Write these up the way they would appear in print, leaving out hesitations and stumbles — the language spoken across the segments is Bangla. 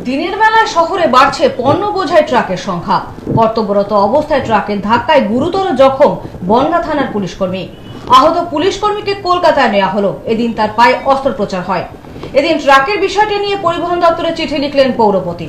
দিনের বেলায় শহরে বাড়ছে পণ্য বোঝাই ট্রাকের সংখ্যা। কর্তব্যরত অবস্থায় ট্রাকের ধাক্কায় গুরুতর জখম বনগাঁ থানার পুলিশ কর্মী। আহত পুলিশ কর্মীকে কলকাতায় নেওয়া হলো। এদিন তার পায়ে অস্ত্রোপচার হয়। এদিন ট্রাকের বিষয়টি নিয়ে পরিবহন দপ্তরে চিঠি লিখলেন পৌরপতি।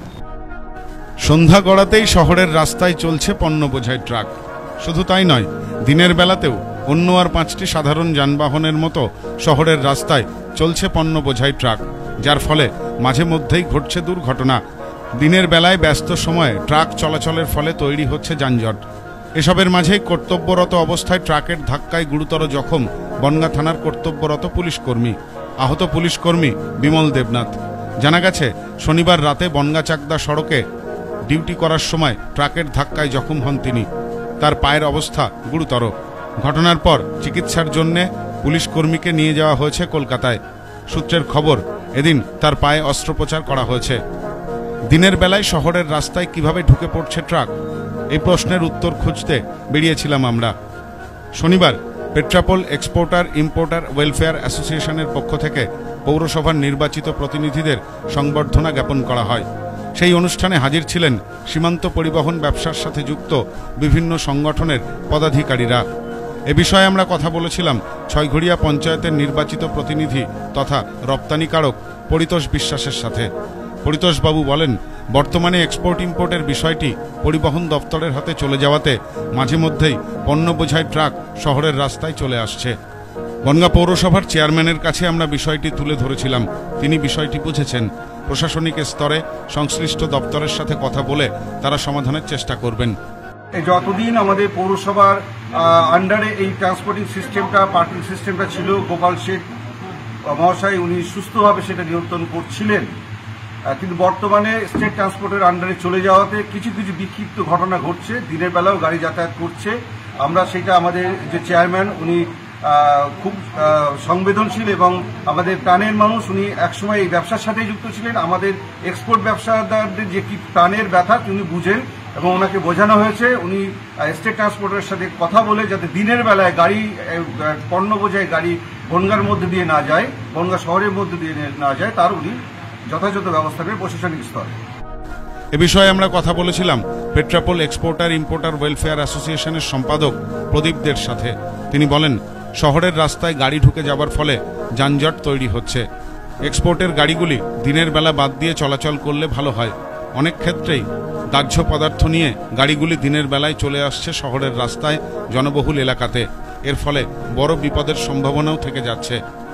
সন্ধ্যা গড়াতেই শহরের রাস্তায় চলছে পণ্য বোঝাই ট্রাক। শুধু তাই নয়, দিনের বেলাতেও অন্য আর 5টি সাধারণ যানবাহনের মতো শহরের রাস্তায় চলছে পণ্য বোঝাই ট্রাক, যার ফলে মাঝে মধ্যেই ঘটছে দুর্ঘটনা। দিনের বেলায় ব্যস্ত সময়ে ট্রাক চলাচলের ফলে তৈরি হচ্ছে যানজট। এসবের মাঝেই কর্তব্যরত অবস্থায় ট্রাকের ধাক্কায় গুরুতর জখম বনগাঁ থানার কর্তব্যরত পুলিশ কর্মী। আহত পুলিশ কর্মী বিমল দেবনাথ। জানা গেছে, শনিবার রাতে বনগাঁ চাকদা সড়কে ডিউটি করার সময় ট্রাকের ধাক্কায় জখম হন তিনি। তার পায়ের অবস্থা গুরুতর। ঘটনার পর চিকিৎসার জন্যে পুলিশ কর্মীকে নিয়ে যাওয়া হয়েছে কলকাতায়। সূত্রের খবর, এদিন তার পায়ে অস্ত্রোপচার করা হয়েছে। দিনের বেলায় শহরের রাস্তায় কিভাবে ঢুকে পড়ছে ট্রাক, এই প্রশ্নের উত্তর খুঁজতে বেরিয়েছিলাম আমরা। শনিবার পেট্রাপোল এক্সপোর্টার ইম্পোর্টার ওয়েলফেয়ার অ্যাসোসিয়েশনের পক্ষ থেকে পৌরসভার নির্বাচিত প্রতিনিধিদের সংবর্ধনা জ্ঞাপন করা হয়। সেই অনুষ্ঠানে হাজির ছিলেন সীমান্ত পরিবহন ব্যবসার সাথে যুক্ত বিভিন্ন সংগঠনের পদাধিকারীরা। এ বিষয়ে আমরা কথা বলেছিলাম ছয়ঘড়িয়া পঞ্চায়েতের নির্বাচিত প্রতিনিধি তথা রপ্তানিকারক পরিতোষ বিশ্বাসের সাথে। পরিতোষবাবু বলেন, বর্তমানে এক্সপোর্ট ইম্পোর্টের বিষয়টি পরিবহন দফতরের হাতে চলে যাওয়াতে মাঝে মধ্যেই পণ্য বোঝাই ট্রাক শহরের রাস্তায় চলে আসছে। বনগাঁ পৌরসভার চেয়ারম্যানের কাছে আমরা বিষয়টি তুলে ধরেছিলাম। তিনি বিষয়টি বুঝেছেন। প্রশাসনিক স্তরে সংশ্লিষ্ট দপ্তরের সাথে কথা বলে তারা সমাধানের চেষ্টা করবেন। যতদিন আমাদের পৌরসভার আন্ডারে এই ট্রান্সপোর্টিং সিস্টেমটা পার্কিং সিস্টেমটা ছিল, গোপাল শেঠ মহাশয় উনি সুস্থভাবে সেটা নিয়ন্ত্রণ করছিলেন। কিন্তু বর্তমানে স্টেট ট্রান্সপোর্টের আন্ডারে চলে যাওয়াতে কিছু কিছু বিক্ষিপ্ত ঘটনা ঘটছে। দিনের বেলাও গাড়ি যাতায়াত করছে। আমরা সেটা আমাদের যে চেয়ারম্যান উনি খুব সংবেদনশীল এবং আমাদের প্রাণের মানুষ। উনি একসময় এই ব্যবসার সাথে যুক্ত ছিলেন। আমাদের এক্সপোর্ট ব্যবসাদারদের যে কি প্রাণের ব্যথা তিনি বুঝেন এবং ওনাকে বোঝানো হয়েছে। উনি স্টেট ট্রান্সপোর্টের সাথে কথা বলে যাতে দিনের বেলায় গাড়ি পণ্য বোঝাই গাড়ি বনগাঁর মধ্যে দিয়ে না যায়, বনগাঁ শহরের মধ্যে দিয়ে না যায়, তার উনি যথাযথ ব্যবস্থা নেবেন প্রশাসনিক স্তরে। এ বিষয়ে আমরা কথা বলেছিলাম পেট্রাপোল এক্সপোর্টার ইম্পোর্টার ওয়েলফেয়ার অ্যাসোসিয়েশনের সম্পাদক প্রদীপদের সাথে। তিনি বলেন, শহরের রাস্তায় গাড়ি ঢুকে যাবার ফলে যানজট তৈরি হচ্ছে। এক্সপোর্টের গাড়িগুলি দিনের বেলা বাদ দিয়ে চলাচল করলে ভালো হয়। অনেক ক্ষেত্রেই দাহ্য পদার্থ নিয়ে গাড়িগুলি দিনের বেলায় চলে আসছে শহরের রাস্তায় জনবহুল এলাকাতে। এর ফলে বড় বিপদের সম্ভাবনাও থেকে যাচ্ছে।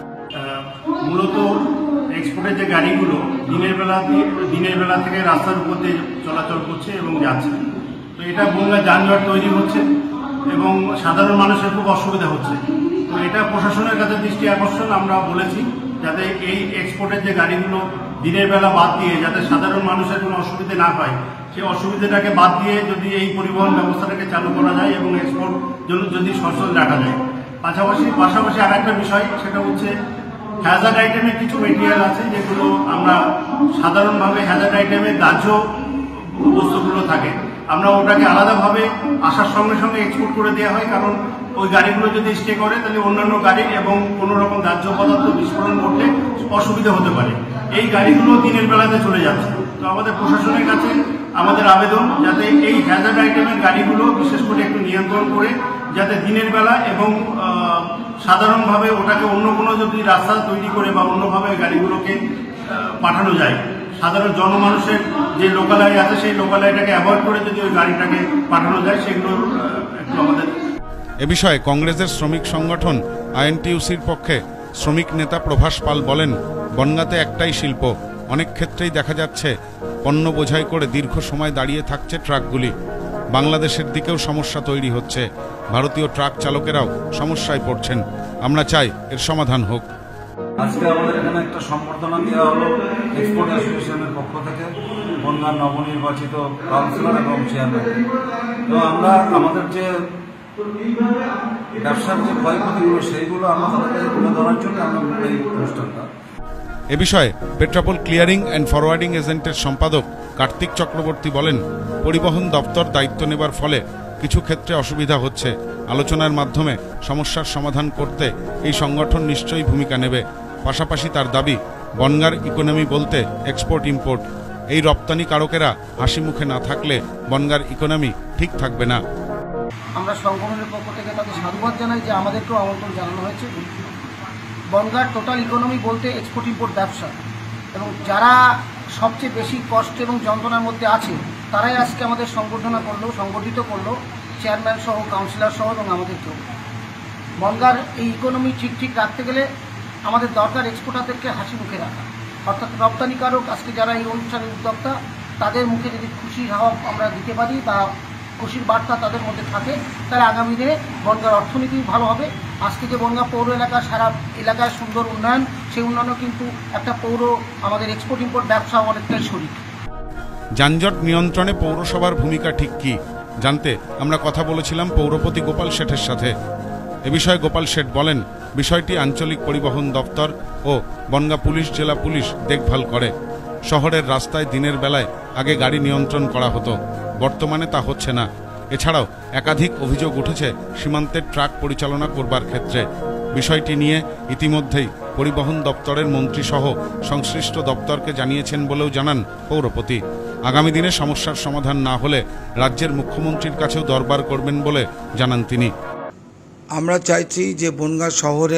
মূলত এক্সপোর্টের যে গাড়িগুলো দিনের বেলা থেকে রাস্তার উপর দিয়ে চলাচল করছে এবং যাচ্ছে, তো এটা বনগাঁ যানজট তৈরি হচ্ছে এবং সাধারণ মানুষের খুব অসুবিধা হচ্ছে। তো এটা প্রশাসনের কাছে দৃষ্টি আকর্ষণ আমরা বলেছি, যাতে এই এক্সপোর্টের যে গাড়িগুলো দিনের বেলা বাদ দিয়ে যাতে সাধারণ মানুষের কোনো অসুবিধা না হয়, সেই অসুবিধাটাকে বাদ দিয়ে যদি এই পরিবহন ব্যবস্থাটাকে চালু করা যায় এবং এক্সপোর্ট যদি সচল রাখা যায়। পাশাপাশি আর একটা বিষয়, সেটা হচ্ছে হ্যাজার্ড আইটেমের কিছু মেটেরিয়াল আছে যেগুলো আমরা সাধারণভাবে হ্যাজার্ড আইটেমের দাহ্য বস্তুগুলো থাকে, আমরা ওটাকে আলাদাভাবে আসার সঙ্গে সঙ্গে এক্সপোর্ট করে দেওয়া হয়। কারণ ওই গাড়িগুলো যদি স্টে করে তাহলে অন্যান্য গাড়ি এবং কোনো রকম দাহ্য পদার্থ বিস্ফোরণ করলে অসুবিধা হতে পারে। এই গাড়িগুলো দিনের বেলাতে চলে যাচ্ছে। তো আমাদের প্রশাসনের কাছে আমাদের আবেদন, যাতে এই হ্যাজার্ড আইটেমের গাড়িগুলো বিশেষ করে একটু নিয়ন্ত্রণ করে যাতে দিনের বেলা এবং সাধারণভাবে ওটাকে অন্য কোনো যদি রাস্তা তৈরি করে বা অন্যভাবে গাড়িগুলোকে পাঠানো যায়, সাধারণ জনমানুষের যে লোকালয় আছে সেই লোকালয়টাকে অ্যাভয়েড করে যদি ওই গাড়িটাকে পাঠানো যায়, সেগুলো একটু আমাদের। এ বিষয়ে কংগ্রেসের শ্রমিক সংগঠন আইএনটিইউসির পক্ষে শ্রমিক নেতা প্রভাস পাল বলেন, বনগাঁতে একটাই শিল্প। অনেক ক্ষেত্রেই দেখা যাচ্ছে পণ্য বোঝাই করে দীর্ঘ সময় দাঁড়িয়ে থাকছে ট্রাকগুলি। বাংলাদেশের দিকেও সমস্যা তৈরি হচ্ছে। ভারতীয় ট্রাক চালকেরাও সমস্যায় পড়ছেন। আমরা চাই এর সমাধান হোক। আজকে আমাদের এখানে একটা সম্বর্ধনা দেওয়া হলো এক্সপোর্ট অ্যাসোসিয়েশনের পক্ষ থেকে বনগাঁর নবনির্বাচিত কাউন্সিলর এবং চেয়ারম্যান। তো আমরা আমাদের যে ব্যবসার যে ক্ষয়ক্ষতিগুলো সেইগুলো আমরা তাদের কাছে তুলে ধরার জন্য আমরা এই অনুষ্ঠানটা। এ বিষয়ে পেট্রাপোল ক্লিয়ারিং অ্যান্ড ফরওয়ার্ডিং এজেন্টের সম্পাদক কার্তিক চক্রবর্তী বলেন, পরিবহন দপ্তর দায়িত্ব নেবার ফলে কিছু ক্ষেত্রে অসুবিধা হচ্ছে। আলোচনার মাধ্যমে সমস্যার সমাধান করতে এই সংগঠন নিশ্চয়ই ভূমিকা নেবে। পাশাপাশি তার দাবি, বনগাঁর ইকোনমি বলতে এক্সপোর্ট ইম্পোর্ট। এই রপ্তানিকারকেরা হাসি মুখে না থাকলে বনগাঁর ইকোনমি ঠিক থাকবে না। আমরা সংগঠনের পক্ষ থেকে তাদের সাধুবাদ জানাই যে আমাদেরকেও আমন্ত্রণ জানানো হয়েছে। বনগাঁর টোটাল ইকোনমি বলতে এক্সপোর্ট ইম্পোর্ট ব্যবসা, এবং যারা সবচেয়ে বেশি কষ্ট এবং যন্ত্রণার মধ্যে আছে তারাই আজকে আমাদের সংগঠিত করলো চেয়ারম্যান সহ, কাউন্সিলর সহ এবং আমাদেরকেও। বনগাঁর এই ইকোনমি ঠিক রাখতে গেলে আমাদের দরকার এক্সপোর্টারদেরকে হাসি মুখে রাখা, অর্থাৎ রপ্তানিকারক আজকে যারা এই অনুষ্ঠানের উদ্যোক্তা তাদের মুখে যদি খুশির হাওয়া আমরা দিতে পারি বা খুশির বার্তা তাদের মধ্যে থাকে, তাহলে আগামী দিনে বনগাঁর অর্থনীতি ভালো হবে। আজকে যে বনগাঁ পৌর এলাকা, সারা এলাকায় সুন্দর উন্নয়ন, সেই উন্নয়নও কিন্তু একটা পৌর আমাদের এক্সপোর্ট ইম্পোর্ট ব্যবসা অনেকটাই শরিক। যানজট নিয়ন্ত্রণে পৌরসভার ভূমিকা ঠিক কি জানতে আমরা কথা বলেছিলাম পৌরপতি গোপাল শেঠের সাথে। এ বিষয়ে গোপাল শেঠ বলেন, বিষয়টি আঞ্চলিক পরিবহন দফতর ও বনগাঁ পুলিশ জেলা পুলিশ দেখভাল করে। শহরের রাস্তায় দিনের বেলায় আগে গাড়ি নিয়ন্ত্রণ করা হতো, বর্তমানে তা হচ্ছে না। এছাড়াও একাধিক অভিযোগ উঠেছে সীমান্তের ট্রাক পরিচালনা করবার ক্ষেত্রে। বিষয়টি নিয়ে ইতিমধ্যেই পরিবহন দপ্তরের মন্ত্রী সহ সংশ্লিষ্ট দপ্তরকে জানিয়েছেন বলেও জানান পৌরপতি। আগামী দিনে সমস্যার সমাধান না হলে রাজ্যের মুখ্যমন্ত্রীর কাছেও দরবার করবেন বলে জানান তিনি। আমরা চাইছি যে বনগাঁ শহরে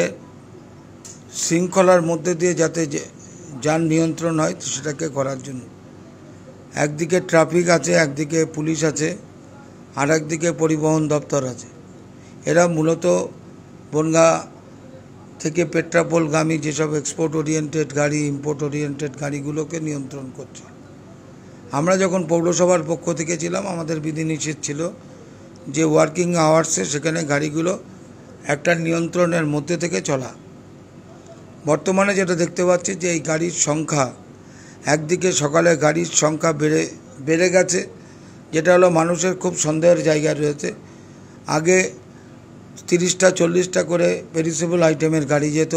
শৃঙ্খলার মধ্যে দিয়ে যাতে যান নিয়ন্ত্রণ হয় সেটাকে করার জন্য। একদিকে ট্রাফিক আছে, একদিকে পুলিশ আছে, আর একদিকে পরিবহন দপ্তর আছে। এরা মূলত বনগাঁ থেকে পেট্রাপোলগামী যেসব এক্সপোর্ট ওরিয়েন্টেড গাড়ি, ইম্পোর্ট ওরিয়েন্টেড গাড়িগুলোকে নিয়ন্ত্রণ করছে। আমরা যখন পৌরসভার পক্ষ থেকে ছিলাম, আমাদের বিধিনিষেধ ছিল যে ওয়ার্কিং আওয়ার্সে সেখানে গাড়িগুলো একটা নিয়ন্ত্রণের মধ্যে থেকে চলা। বর্তমানে যেটা দেখতে পাচ্ছি যে এই গাড়ির সংখ্যা, একদিকে সকালে গাড়ির সংখ্যা বেড়ে গেছে, যেটা হলো মানুষের খুব সন্দেহের জায়গা রয়েছে। আগে 30টা 40টা করে পেরিসেবল আইটেমের গাড়ি যেত,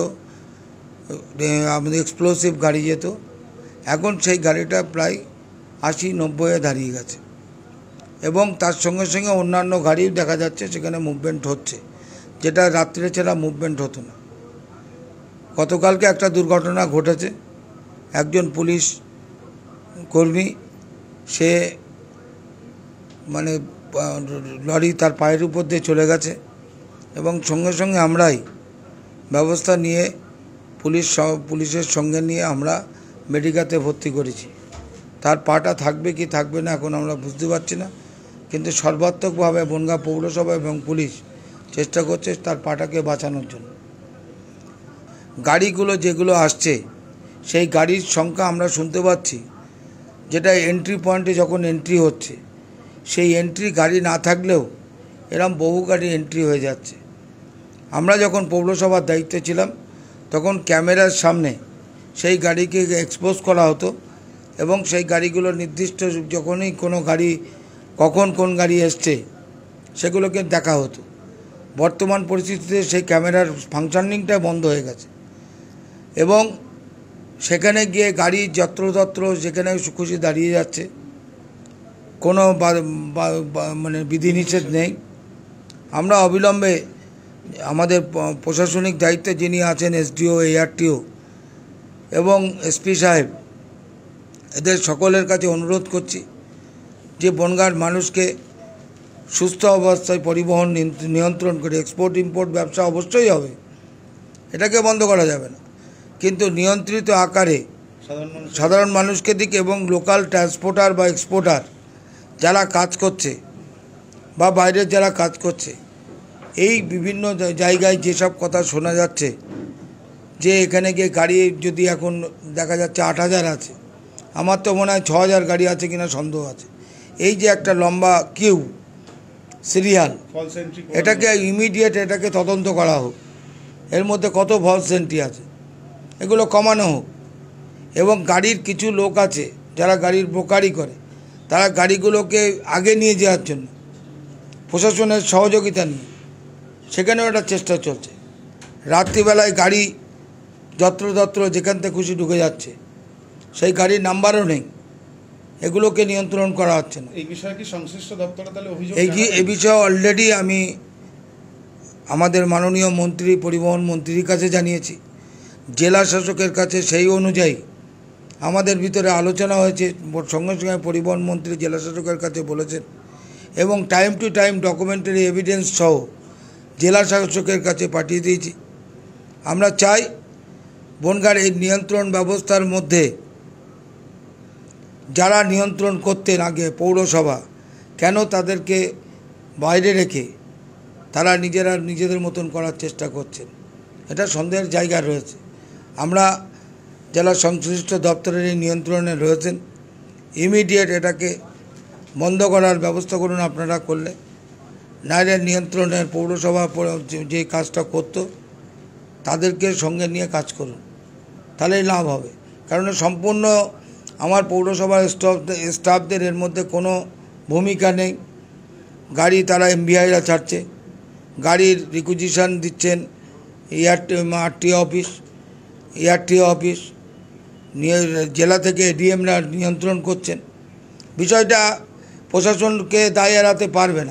আমাদের এক্সপ্লোসিভ গাড়ি যেত। এখন সেই গাড়িটা প্রায় 80-90-এ দাঁড়িয়ে গেছে, এবং তার সঙ্গে সঙ্গে অন্যান্য গাড়িও দেখা যাচ্ছে সেখানে মুভমেন্ট হচ্ছে, যেটা রাত্রে ছাড়া মুভমেন্ট হতো না। গতকালকে একটা দুর্ঘটনা ঘটেছে, একজন পুলিশ কর্মী সে লরি তার পায়ের উপর দিয়ে চলে গেছে, এবং সঙ্গে সঙ্গে আমরাই ব্যবস্থা নিয়ে পুলিশের সঙ্গে নিয়ে আমরা মেডিকেলে ভর্তি করেছি। তার পাটা থাকবে কি থাকবে না এখন আমরা বুঝতে পারছি না, কিন্তু সর্বাত্মকভাবে বনগাঁ পৌরসভা এবং পুলিশ চেষ্টা করছে তার পাটাকে বাঁচানোর জন্য। গাড়িগুলো যেগুলো আসছে সেই গাড়ির সংখ্যা আমরা শুনতে পাচ্ছি, যেটা এন্ট্রি পয়েন্টে যখন এন্ট্রি হচ্ছে সেই এন্ট্রি গাড়ি না থাকলেও এরম বহু গাড়ি এন্ট্রি হয়ে যাচ্ছে। আমরা যখন পৌরসভার দায়িত্বে ছিলাম তখন ক্যামেরার সামনে সেই গাড়িকে এক্সপোজ করা হতো, এবং সেই গাড়িগুলো নির্দিষ্ট যখনই কোনো গাড়ি কখন কোন গাড়ি এসছে সেগুলোকে দেখা হতো। বর্তমান পরিস্থিতিতে সেই ক্যামেরার ফাংশনিংটা বন্ধ হয়ে গেছে, এবং সেখানে গিয়ে গাড়ি যত্রতত্র যেখানে খুশি দাঁড়িয়ে যাচ্ছে, কোনো বিধিনিষেধ নেই। আমরা অবিলম্বে আমাদের প্রশাসনিক দায়িত্বে যিনি আছেন এসডিও, এআরটিও এবং এসপি সাহেব, এদের সকলের কাছে অনুরোধ করছি যে বনগাঁর মানুষকে সুস্থ অবস্থায় পরিবহন নিয়ন্ত্রণ করে, এক্সপোর্ট ইম্পোর্ট ব্যবসা অবশ্যই হবে, এটাকে বন্ধ করা যাবে না, কিন্তু নিয়ন্ত্রিত আকারে সাধারণ মানুষকে দিকে, এবং লোকাল ট্রান্সপোর্টার বা এক্সপোর্টার যারা কাজ করছে বা বাইরের যারা কাজ করছে, এই বিভিন্ন জায়গায় যেসব কথা শোনা যাচ্ছে যে এখানে গিয়ে গাড়ি যদি এখন দেখা যাচ্ছে 8000 আছে, আমার তো মনে হয় 6000 গাড়ি আছে কিনা সন্দেহ আছে। এই যে একটা লম্বা কিউ সিরিয়াল, এটাকে ইমিডিয়েট এটাকে তদন্ত করা হোক, এর মধ্যে কত ফলস এন্ট্রি আছে এগুলো কমানো হোক। এবং গাড়ির কিছু লোক আছে যারা গাড়ির ব্রোকারি করে, তারা গাড়িগুলোকে আগে নিয়ে যাওয়ার জন্য প্রশাসনের সহযোগিতা নিয়ে সেখানেও একটা চেষ্টা চলছে। রাত্রিবেলায় গাড়ি যত্রতত্র যেখান থেকে খুশি ঢুকে যাচ্ছে, সেই গাড়ির নাম্বারও নেই, এগুলোকে নিয়ন্ত্রণ করা হচ্ছে না। এই বিষয়ে কি সংশ্লিষ্ট দপ্তরে তাহলে অভিযোগ? এই বিষয়ে অলরেডি আমি আমাদের মাননীয় মন্ত্রী, পরিবহন মন্ত্রীর কাছে জানিয়েছি, জেলা শাসকের কাছে সেই অনুযায়ী আমাদের ভিতরে আলোচনা হয়েছে, সঙ্গে সঙ্গে পরিবহন মন্ত্রী জেলা শাসকের কাছে বলেছেন এবং time to time documentary evidence সহ জেলা শাসকের কাছে পাঠিয়ে দিয়েছি। আমরা চাই বনগাঁর এই নিয়ন্ত্রণ ব্যবস্থার মধ্যে যারা নিয়ন্ত্রণ করতেন আগে পৌরসভা, কেন তাদেরকে বাইরে রেখে তারা নিজেদের মতন করার চেষ্টা করছেন, এটা সন্দেহের জায়গা রয়েছে। আমরা জেলা সংশ্লিষ্ট দপ্তরের এই নিয়ন্ত্রণে রয়েছেন, ইমিডিয়েট এটাকে বন্ধ করার ব্যবস্থা করুন আপনারা করলে, নাইলে নিয়ন্ত্রণের পৌরসভা যে কাজটা করত তাদেরকে সঙ্গে নিয়ে কাজ করুন, তাহলেই লাভ হবে। কারণ সম্পূর্ণ আমার পৌরসভার স্টাফদের এর মধ্যে কোনো ভূমিকা নেই। গাড়ি তারা এমভিআইরা ছাড়ছে, গাড়ির রিকুইজিশন দিচ্ছেন ARTO অফিস, জেলা থেকে এডিএমরা নিয়ন্ত্রণ করছেন। বিষয়টা প্রশাসনকে দায় এড়াতে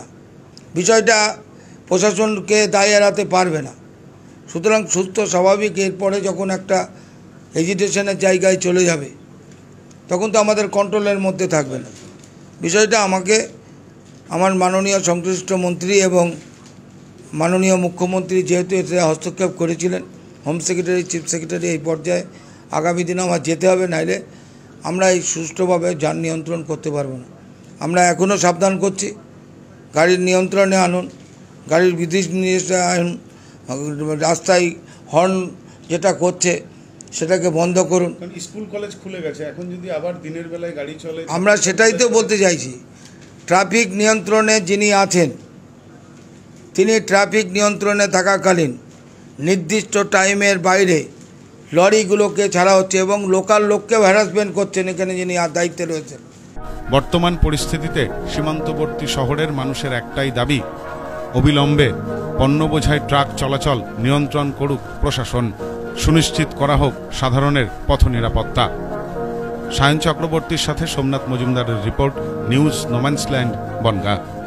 পারবে না, সুতরাং সুস্থ স্বাভাবিক এরপরে যখন একটা এজিটেশনের জায়গায় চলে যাবে তখন তো আমাদের কন্ট্রোলের মধ্যে থাকবে না। বিষয়টা আমাকে আমার মাননীয় সংশ্লিষ্ট মন্ত্রী এবং মাননীয় মুখ্যমন্ত্রী যেহেতু এতে হস্তক্ষেপ করেছিলেন, হোম সেক্রেটারি, চিফ সেক্রেটারি, এই পর্যায়ে আগামী দিনে আমার যেতে হবে, নাইলে আমরা এই সুষ্ঠুভাবে যান নিয়ন্ত্রণ করতে পারবো না। আমরা এখনও সাবধান করছি, গাড়ির নিয়ন্ত্রণে আনুন, গাড়ির বিধি নির্দেশ আনুন, রাস্তায় হর্ন যেটা করছে সেটাকে বন্ধ করুন। স্কুল কলেজ খুলে গেছে, এখন যদি আবার দিনের বেলায় গাড়ি চলে, আমরা সেটাই তো বলতে চাইছি। ট্রাফিক নিয়ন্ত্রণে যিনি আছেন তিনি ট্রাফিক নিয়ন্ত্রণে থাকাকালীন নির্দিষ্ট টাইমের বাইরে লরিগুলোকে ছাড়া হচ্ছে এবং লোকাল লোককেও হ্যারাসমেন্ট করছেন এখানে যিনি দায়িত্বে রয়েছেন। বর্তমান পরিস্থিতিতে সীমান্তবর্তী শহরের মানুষের একটাই দাবি, অবিলম্বে পণ্য বোঝাই ট্রাক চলাচল নিয়ন্ত্রণ করুক প্রশাসন, সুনিশ্চিত করা হোক সাধারণের পথ নিরাপত্তা। সায়ন চক্রবর্তীর সাথে সোমনাথ মজুমদারের রিপোর্ট, নিউজ নোম্যান্সল্যান্ড, বনগাঁ।